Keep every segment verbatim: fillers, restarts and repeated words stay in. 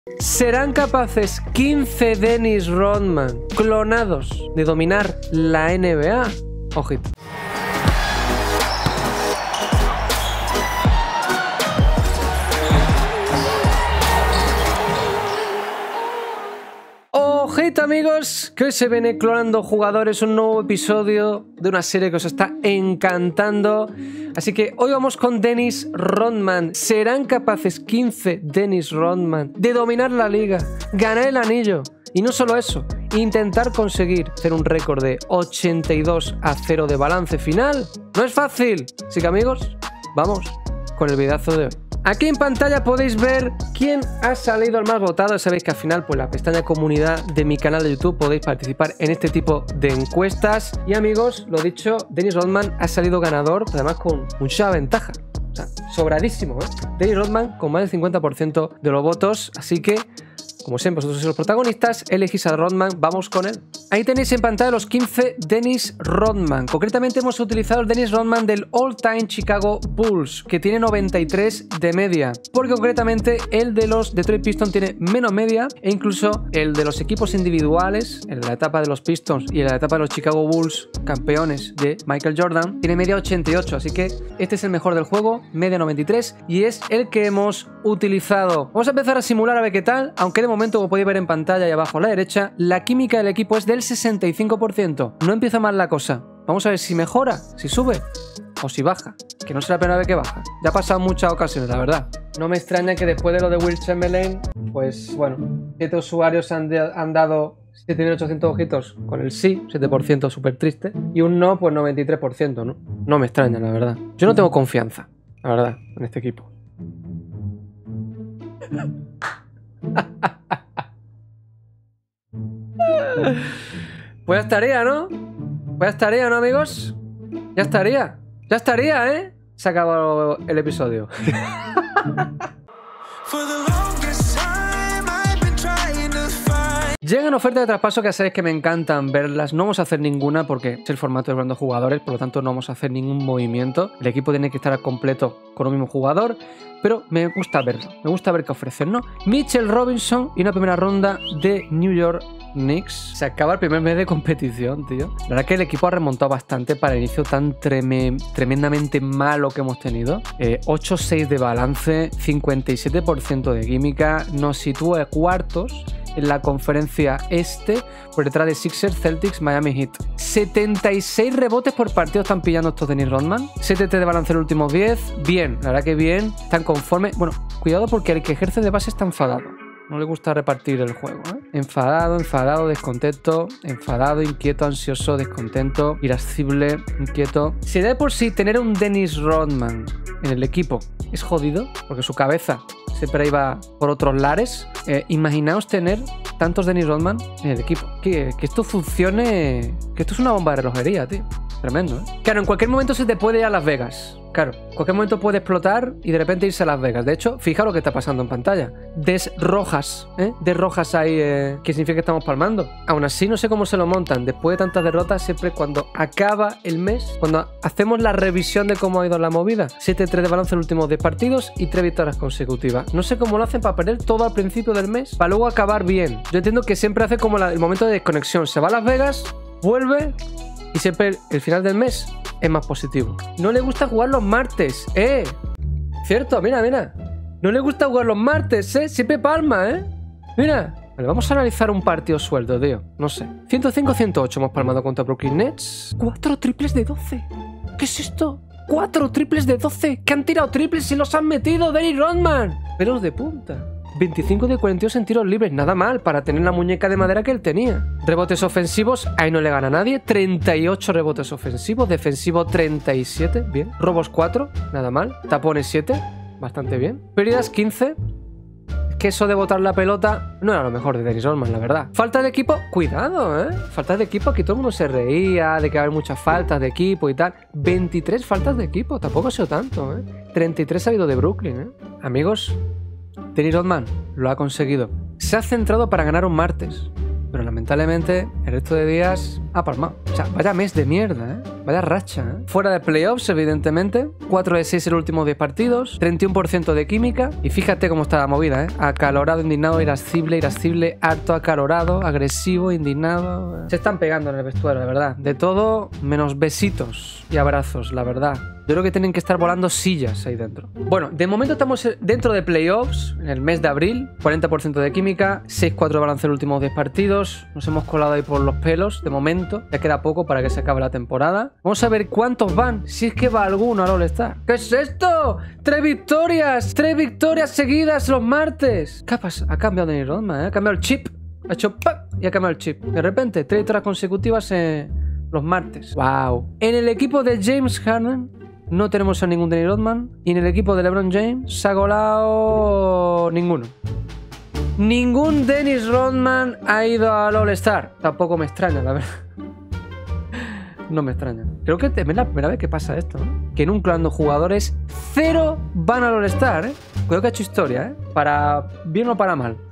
¿Serán capaces quince Dennis Rodman clonados de dominar la N B A? Ojito. Ojito amigos, que hoy se viene Clonando Jugadores, un nuevo episodio de una serie que os está encantando. Así que hoy vamos con Dennis Rodman. ¿Serán capaces quince Dennis Rodman de dominar la liga, ganar el anillo? Y no solo eso, intentar conseguir hacer un récord de ochenta y dos a cero de balance final. No es fácil. Así que amigos, vamos con el videazo de hoy. Aquí en pantalla podéis ver quién ha salido el más votado. Sabéis que al final, pues la pestaña comunidad de mi canal de YouTube podéis participar en este tipo de encuestas. Y amigos, lo dicho, Dennis Rodman ha salido ganador, además con mucha ventaja. O sea, sobradísimo, ¿eh? Dennis Rodman con más del cincuenta por ciento de los votos, así que, como siempre, vosotros sois los protagonistas, elegís a Rodman, vamos con él. Ahí tenéis en pantalla los quince Dennis Rodman. Concretamente hemos utilizado el Dennis Rodman del All Time Chicago Bulls, que tiene noventa y tres de media. Porque concretamente el de los Detroit Pistons tiene menos media, e incluso el de los equipos individuales, en la etapa de los Pistons y en la etapa de los Chicago Bulls, campeones de Michael Jordan, tiene media ochenta y ocho. Así que este es el mejor del juego, media noventa y tres, y es el que hemos utilizado. Vamos a empezar a simular a ver qué tal, aunque de momento, como podéis ver en pantalla y abajo a la derecha, la química del equipo es del sesenta y cinco por ciento. No empieza mal la cosa. Vamos a ver si mejora, si sube o si baja. Que no será la primera vez que baja. Ya ha pasado muchas ocasiones, la verdad. No me extraña que después de lo de Will Chamberlain, pues bueno, siete usuarios han, de, han dado siete mil ochocientos ojitos con el sí, siete por ciento súper triste, y un no, pues noventa y tres por ciento, ¿no? No me extraña, la verdad. Yo no tengo confianza, la verdad, en este equipo. Pues ya estaría, ¿no? Pues ya estaría, ¿no, amigos? Ya estaría. Ya estaría, ¿eh? Se ha acabado el episodio. Llegan ofertas de traspaso que ya sabéis que me encantan verlas. No vamos a hacer ninguna porque es el formato de Clonando Jugadores, por lo tanto no vamos a hacer ningún movimiento. El equipo tiene que estar al completo con un mismo jugador, pero me gusta verlo. Me gusta ver qué ofrecen, ¿no? Mitchell Robinson y una primera ronda de New York Knicks. Se acaba el primer mes de competición, tío. La verdad que el equipo ha remontado bastante para el inicio tan treme, tremendamente malo que hemos tenido. Eh, ocho seis de balance, cincuenta y siete por ciento de química. Nos sitúa cuartos en la conferencia este, por detrás de Sixers, Celtics, Miami Heat. setenta y seis rebotes por partido están pillando estos Dennis Rodman. siete de balance en los últimos diez. Bien, la verdad que bien. Están conformes. Bueno, cuidado porque el que ejerce de base está enfadado. No le gusta repartir el juego, ¿eh? Enfadado, enfadado, descontento, enfadado, inquieto, ansioso, descontento, irascible, inquieto. Si de por sí tener un Dennis Rodman en el equipo es jodido, porque su cabeza siempre iba por otros lares, eh, imaginaos tener tantos Dennis Rodman en el equipo. Que, que esto funcione, que esto es una bomba de relojería, tío. Tremendo, ¿eh? Claro, en cualquier momento se te puede ir a Las Vegas. Claro, en cualquier momento puede explotar y de repente irse a Las Vegas. De hecho, fijaos lo que está pasando en pantalla. Des rojas, ¿eh? Des rojas ahí, eh, que significa que estamos palmando. Aún así, no sé cómo se lo montan. Después de tantas derrotas, siempre cuando acaba el mes, cuando hacemos la revisión de cómo ha ido la movida, siete tres de balance en los últimos diez partidos y tres victorias consecutivas. No sé cómo lo hacen para perder todo al principio del mes, para luego acabar bien. Yo entiendo que siempre hace como la, el momento de desconexión. Se va a Las Vegas, vuelve y siempre el final del mes es más positivo. No le gusta jugar los martes, ¿eh? Cierto, mira, mira. No le gusta jugar los martes, ¿eh? Siempre palma, ¿eh? Mira. Vale, vamos a analizar un partido sueldo, tío. No sé. ciento cinco a ciento ocho hemos palmado contra Brooklyn Nets. Cuatro triples de doce. ¿Qué es esto? Cuatro triples de doce. ¿Qué han tirado triples y los han metido? Dennis Rodman. Pelos de punta. veinticinco de cuarenta y dos en tiros libres, nada mal para tener la muñeca de madera que él tenía. Rebotes ofensivos, ahí no le gana a nadie. treinta y ocho rebotes ofensivos, defensivo treinta y siete, bien. Robos cuatro, nada mal. Tapones siete, bastante bien. Pérdidas quince. Es que eso de botar la pelota no era lo mejor de Dennis Rodman, la verdad. Falta de equipo, cuidado, ¿eh? Falta de equipo, aquí todo el mundo se reía de que había muchas faltas de equipo y tal. veintitrés faltas de equipo, tampoco ha sido tanto, ¿eh? treinta y tres ha habido de Brooklyn, ¿eh? Amigos, Dennis Rodman lo ha conseguido. Se ha centrado para ganar un martes, pero lamentablemente el resto de días ha palmado. O sea, vaya mes de mierda, ¿eh? Vaya racha, ¿eh? Fuera de playoffs, evidentemente. cuatro de seis en los últimos diez partidos. treinta y uno por ciento de química. Y fíjate cómo está la movida, ¿eh? Acalorado, indignado, irascible, irascible, harto, acalorado, agresivo, indignado. Se están pegando en el vestuario, la verdad. De todo, menos besitos y abrazos, la verdad. Yo creo que tienen que estar volando sillas ahí dentro. Bueno, de momento estamos dentro de playoffs, en el mes de abril. cuarenta por ciento de química, seis cuatro de balance en los últimos diez partidos. Nos hemos colado ahí por los pelos, de momento. Ya queda poco para que se acabe la temporada. Vamos a ver cuántos van, si es que va alguno al All-Star. ¿Qué es esto? ¡Tres victorias! ¡Tres victorias seguidas los martes! ¿Qué ha pasado? Ha cambiado Dennis Rodman, ¿eh? Ha cambiado el chip. Ha hecho ¡pap! Y ha cambiado el chip. De repente, tres victorias consecutivas en los martes. ¡Wow! En el equipo de James Harden no tenemos a ningún Dennis Rodman. Y en el equipo de LeBron James se ha colado ninguno. Ningún Dennis Rodman ha ido al All-Star. Tampoco me extraña, la verdad. No me extraña. Creo que es la primera vez que pasa esto, ¿no? Que en un clan de jugadores, cero van al All-Star, ¿eh? Creo que ha hecho historia, ¿eh? Para bien o para mal.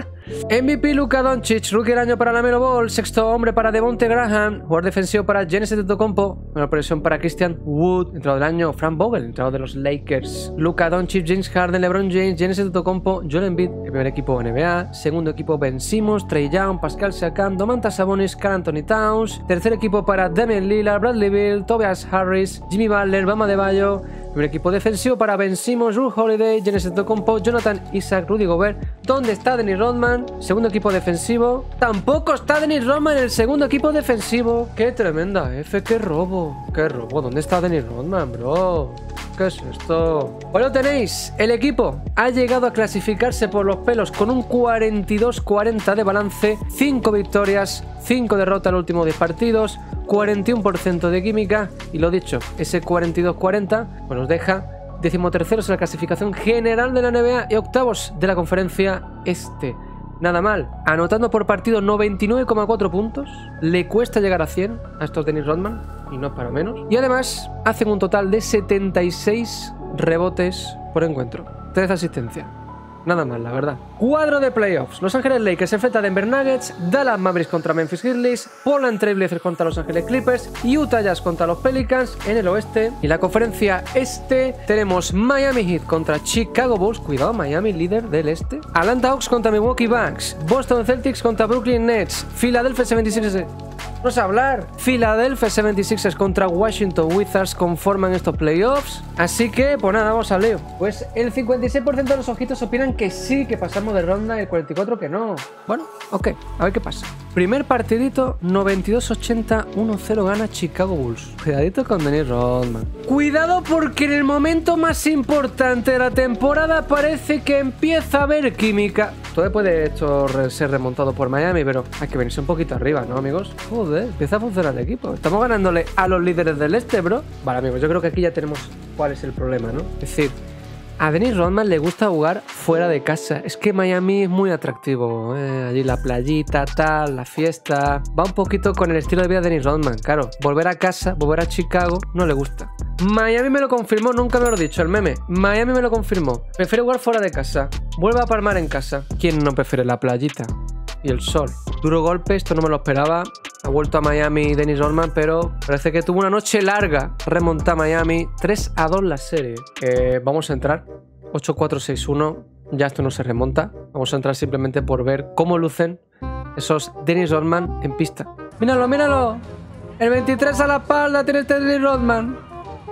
M V P Luka Doncic, Rookie del año para LaMelo Ball, sexto hombre para Devonte Graham, jugador defensivo para Giannis Antetokounmpo, menor presión para Christian Wood, entrenador del año Frank Vogel, entrenador de los Lakers, Luka Doncic, James Harden, LeBron James, Giannis Antetokounmpo, Joel Embiid, el primer equipo N B A, segundo equipo Ben Simmons, Trae Young, Pascal Siakam, Domantas Sabonis, Karl Anthony Towns, tercer equipo para Damian Lillard, Bradley Beal, Tobias Harris, Jimmy Butler, Bam Adebayo, primer equipo defensivo para Ben Simmons, Jrue Holiday, Giannis Antetokounmpo, Jonathan Isaac, Rudy Gobert. ¿Dónde está Dennis Rodman? Segundo equipo defensivo. Tampoco está Dennis Rodman en el segundo equipo defensivo. ¡Qué tremenda F! ¡Qué robo! ¡Qué robo! ¿Dónde está Dennis Rodman, bro? ¿Qué es esto? Pues lo tenéis. El equipo ha llegado a clasificarse por los pelos con un cuarenta y dos cuarenta de balance, cinco victorias, cinco derrotas en los últimos diez partidos, cuarenta y uno por ciento de química. Y lo dicho, ese cuarenta y dos cuarenta pues nos deja decimoterceros en la clasificación general de la N B A y octavos de la conferencia este. Nada mal, anotando por partido noventa y nueve coma cuatro puntos, le cuesta llegar a cien a estos Dennis Rodman, y no es para menos. Y además, hacen un total de setenta y seis rebotes por encuentro, tres asistencias. Nada mal, la verdad. Cuadro de playoffs. Los Ángeles Lakers se enfrentan a Denver Nuggets, Dallas Mavericks contra Memphis Grizzlies, Portland Trail Blazers contra Los Ángeles Clippers y Utah Jazz contra los Pelicans en el oeste. Y la conferencia este tenemos Miami Heat contra Chicago Bulls, cuidado, Miami líder del este, Atlanta Hawks contra Milwaukee Bucks, Boston Celtics contra Brooklyn Nets, Philadelphia setenta y seis... Vamos a hablar. Philadelphia setenta y seis contra Washington Wizards conforman estos playoffs. Así que, pues nada, vamos al lío. Pues el cincuenta y seis por ciento de los ojitos opinan que sí, que pasamos de ronda, y el cuarenta y cuatro por ciento que no. Bueno, ok, a ver qué pasa. Primer partidito, noventa y dos ochenta, uno cero gana Chicago Bulls. Cuidadito con Dennis Rodman. Cuidado porque en el momento más importante de la temporada parece que empieza a haber química. Todo puede esto ser remontado por Miami, pero hay que venirse un poquito arriba, ¿no, amigos? Joder, empieza a funcionar el equipo. Estamos ganándole a los líderes del este, bro. Vale, amigos, yo creo que aquí ya tenemos cuál es el problema, ¿no? Es decir, a Dennis Rodman le gusta jugar fuera de casa. Es que Miami es muy atractivo, ¿eh? Allí la playita, tal, la fiesta. Va un poquito con el estilo de vida de Dennis Rodman. Claro, volver a casa, volver a Chicago, no le gusta. Miami me lo confirmó, nunca me lo he dicho, el meme. Miami me lo confirmó. Prefiere jugar fuera de casa. Vuelve a palmar en casa. ¿Quién no prefiere la playita y el sol? Duro golpe, esto no me lo esperaba. Ha vuelto a Miami Dennis Rodman, pero parece que tuvo una noche larga. Remonta a Miami, tres a dos la serie. Eh, vamos a entrar. ocho cuatro seis uno. Ya esto no se remonta. Vamos a entrar simplemente por ver cómo lucen esos Dennis Rodman en pista. ¡Míralo, míralo! El veintitrés a la espalda tiene este Dennis Rodman.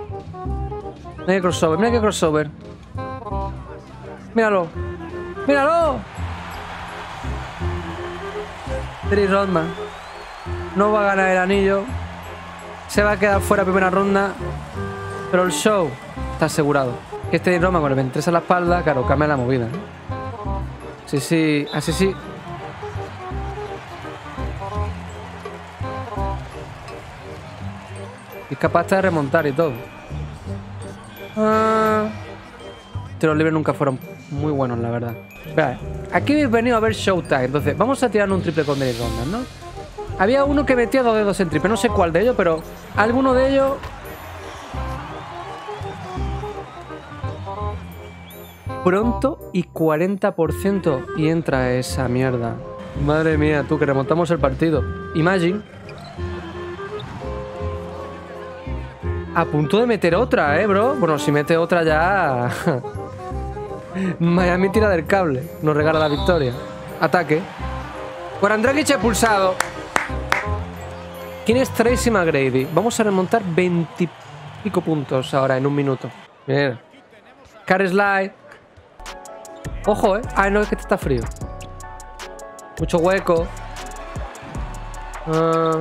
Mira qué crossover, mira qué crossover. Míralo. ¡Míralo! Dennis Rodman no va a ganar el anillo. Se va a quedar fuera primera ronda. Pero el show está asegurado. Este Dennis Rodman con el veintitrés a la espalda, claro, cambia la movida, ¿no? Sí, sí, así sí. Y es capaz de remontar y todo. Ah, tiros libres nunca fueron muy buenos, la verdad. Espera, aquí habéis venido a ver Showtime. Entonces, vamos a tirar un triple con Dennis Rodman, ¿no? Había uno que metía dos dedos en triple. No sé cuál de ellos, pero alguno de ellos... Pronto y cuarenta por ciento. Y entra esa mierda. Madre mía, tú, que remontamos el partido. Imagine. a punto de meter otra, ¿eh, bro? Bueno, si mete otra ya... Miami tira del cable. Nos regala la victoria. Ataque. Por Andragic expulsado. ¿Quién es Tracy McGrady? Vamos a remontar veintipico puntos ahora en un minuto. Bien. Carry slide. Ojo, ¿eh? Ah, no, es que este está frío. Mucho hueco. Uh...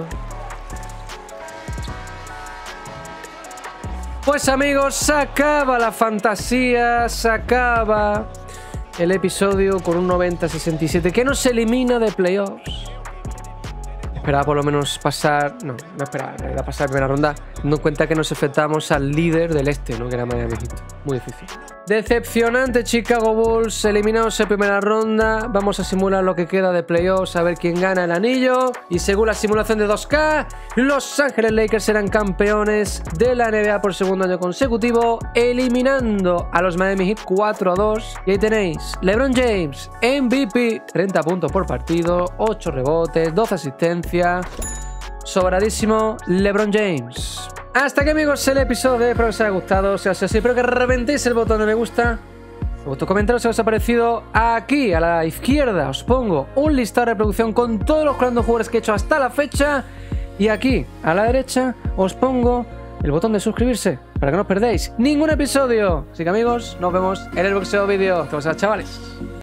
Pues amigos, se acaba la fantasía, se acaba el episodio con un noventa sesenta y siete que nos elimina de playoffs. Esperaba por lo menos pasar... No, no esperaba, era pasar primera ronda, teniendo en cuenta que nos enfrentamos al líder del este, ¿no? Que era Miami Heat. Muy difícil. Decepcionante Chicago Bulls, eliminados en primera ronda. Vamos a simular lo que queda de playoffs, a ver quién gana el anillo. Y según la simulación de dos K, Los Ángeles Lakers serán campeones de la N B A por segundo año consecutivo, eliminando a los Miami Heat cuatro a dos. Y ahí tenéis, LeBron James, M V P, treinta puntos por partido, ocho rebotes, doce asistencias. Sobradísimo LeBron James. Hasta aquí amigos el episodio, espero que os haya gustado, si os ha sido así, espero que reventéis el botón de me gusta. En vuestros comentarios si os ha parecido. Aquí a la izquierda os pongo un listado de reproducción con todos los grandes jugadores que he hecho hasta la fecha. Y aquí a la derecha os pongo el botón de suscribirse para que no os perdáis ningún episodio. Así que amigos, nos vemos en el próximo vídeo. Hasta luego, chavales.